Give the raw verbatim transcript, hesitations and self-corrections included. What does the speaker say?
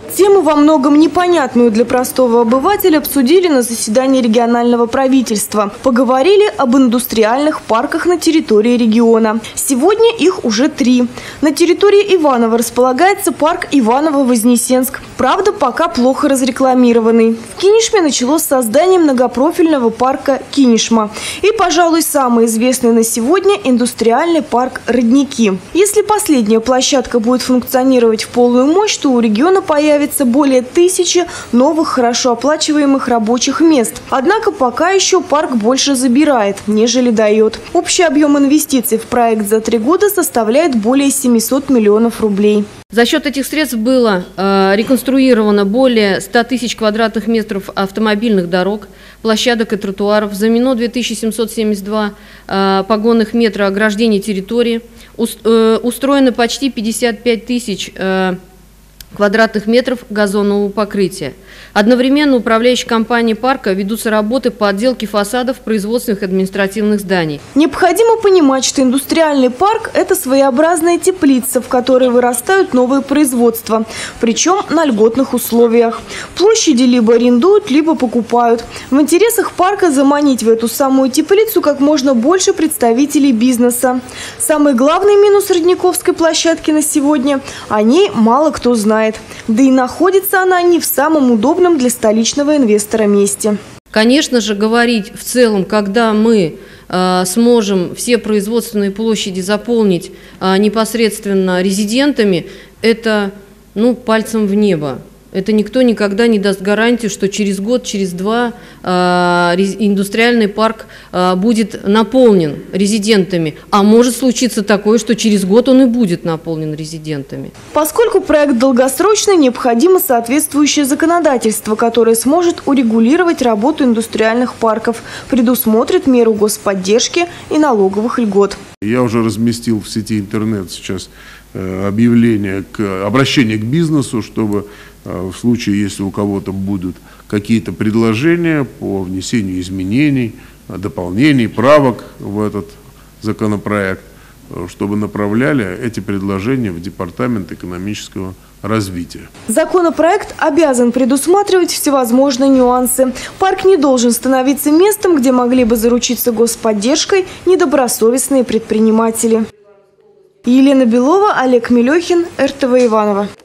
Тему, во многом непонятную для простого обывателя, обсудили на заседании регионального правительства. Поговорили об индустриальных парках на территории региона. Сегодня их уже три. На территории Иваново располагается парк Иваново-Вознесенск. Правда, пока плохо разрекламированный. В Кинешме началось создание многопрофильного парка Кинешма. И, пожалуй, самый известный на сегодня индустриальный парк «Родники». Если последняя площадка будет функционировать в полную мощь, то у региона появится более тысячи новых хорошо оплачиваемых рабочих мест. Однако пока еще парк больше забирает, нежели дает. Общий объем инвестиций в проект за три года составляет более семисот миллионов рублей. За счет этих средств было э, реконструировано более ста тысяч квадратных метров автомобильных дорог, площадок и тротуаров, заменено две тысячи семьсот семьдесят два э, погонных метра ограждения территории, ус, э, устроено почти пятьдесят пять тысяч э, квадратных метров газонного покрытия. Одновременно управляющей компанией парка ведутся работы по отделке фасадов производственных и административных зданий. Необходимо понимать, что индустриальный парк – это своеобразная теплица, в которой вырастают новые производства, причем на льготных условиях. Площади либо арендуют, либо покупают. В интересах парка заманить в эту самую теплицу как можно больше представителей бизнеса. Самый главный минус Родниковской площадки на сегодня – о ней мало кто знает. Да и находится она не в самом удобном для столичного инвестора месте. Конечно же, говорить в целом, когда мы э, сможем все производственные площади заполнить э, непосредственно резидентами, это ну, пальцем в небо. Это никто никогда не даст гарантию, что через год, через два э, индустриальный парк э, будет наполнен резидентами. А может случиться такое, что через год он и будет наполнен резидентами. Поскольку проект долгосрочный, необходимо соответствующее законодательство, которое сможет урегулировать работу индустриальных парков, предусмотрит меру господдержки и налоговых льгот. Я уже разместил в сети интернет сейчас э, объявление, к, обращение к бизнесу, чтобы в случае, если у кого-то будут какие-то предложения по внесению изменений, дополнений, правок в этот законопроект, чтобы направляли эти предложения в Департамент экономического развития. Законопроект обязан предусматривать всевозможные нюансы. Парк не должен становиться местом, где могли бы заручиться господдержкой недобросовестные предприниматели. Елена Белова, Олег Мелехин, эр тэ вэ Иваново.